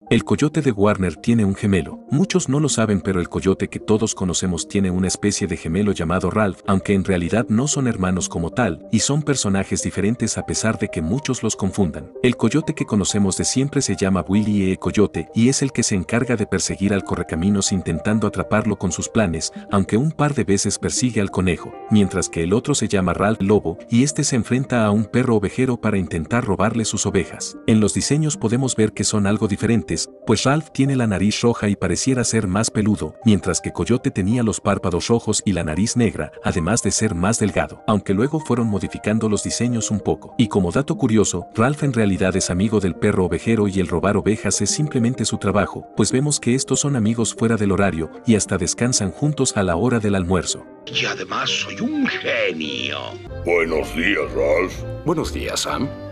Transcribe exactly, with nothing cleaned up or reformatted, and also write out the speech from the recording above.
El coyote de Warner tiene un gemelo. Muchos no lo saben, pero el coyote que todos conocemos tiene una especie de gemelo llamado Ralph, aunque en realidad no son hermanos como tal, y son personajes diferentes a pesar de que muchos los confundan. El coyote que conocemos de siempre se llama Willy E. Coyote y es el que se encarga de perseguir al correcaminos intentando atraparlo con sus planes, aunque un par de veces persigue al conejo, mientras que el otro se llama Ralph Lobo y este se enfrenta a un perro ovejero para intentar robarle sus ovejas. En los diseños podemos ver que son algo diferentes, pues Ralph tiene la nariz roja y pareciera ser más peludo, mientras que Coyote tenía los párpados rojos y la nariz negra, además de ser más delgado, aunque luego fueron modificando los diseños un poco. Y como dato curioso, Ralph en realidad es amigo del perro ovejero y el robar ovejas es simplemente su trabajo, pues vemos que estos son amigos fuera del horario y hasta descansan juntos a la hora del almuerzo. Y además soy un genio. Buenos días, Ralph. Buenos días, Sam.